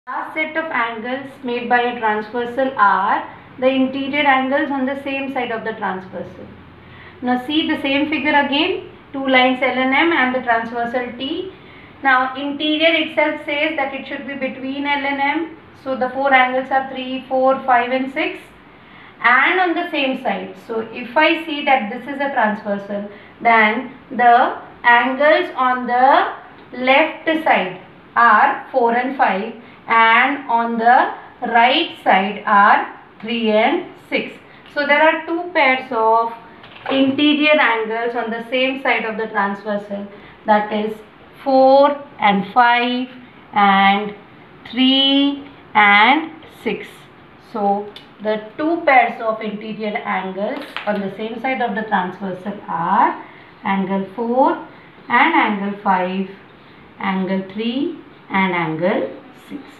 Last set of angles made by a transversal are the interior angles on the same side of the transversal. Now see the same figure again, two lines L and M and the transversal T. Now interior itself says that it should be between L and M. So the four angles are 3, 4, 5 and 6 and on the same side. So if I see that this is a transversal, then the angles on the left side are 4 and 5 and on the right side are 3 and 6. So there are two pairs of interior angles on the same side of the transversal, that is 4 and 5 and 3 and 6. So the two pairs of interior angles on the same side of the transversal are angle 4 and angle 5, angle 3 and angle 6.